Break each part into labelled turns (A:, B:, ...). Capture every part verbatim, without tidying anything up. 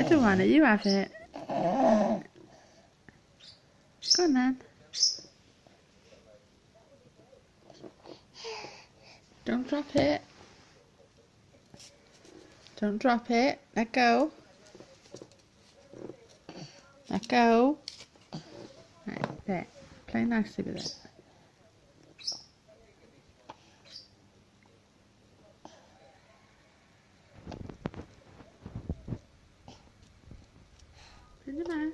A: don't want it. You have it. Go on then. Don't drop it. Don't drop it. Let go. Let go. Right, there. Play nicely with it. In your mouth.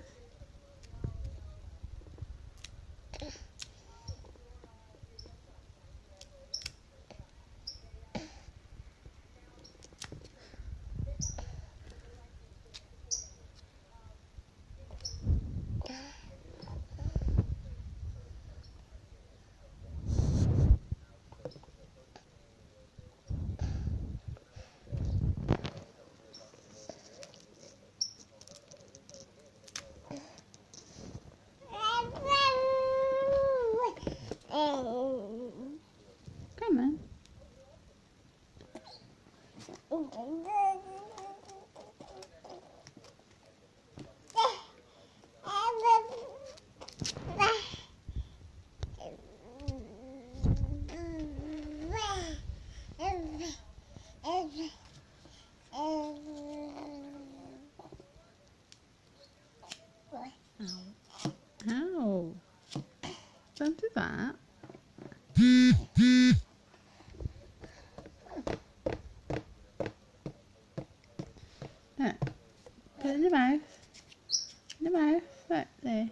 A: Come on. Ow. Don't do that. Look. Put it in your mouth. In your mouth. Look, there.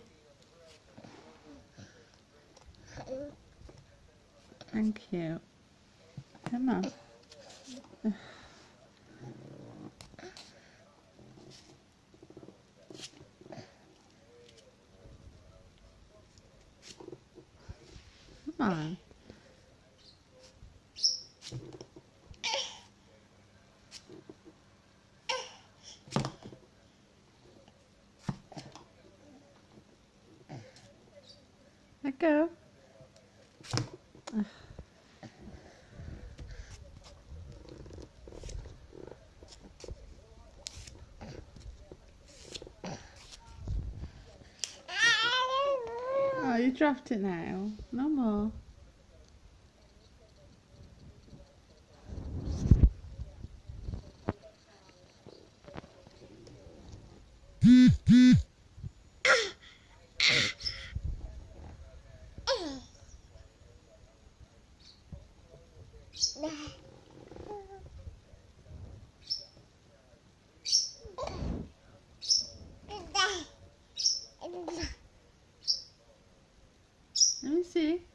A: Thank you. Come on. Come on. Let go. Ugh. Oh, you dropped it now. No more. Let me see.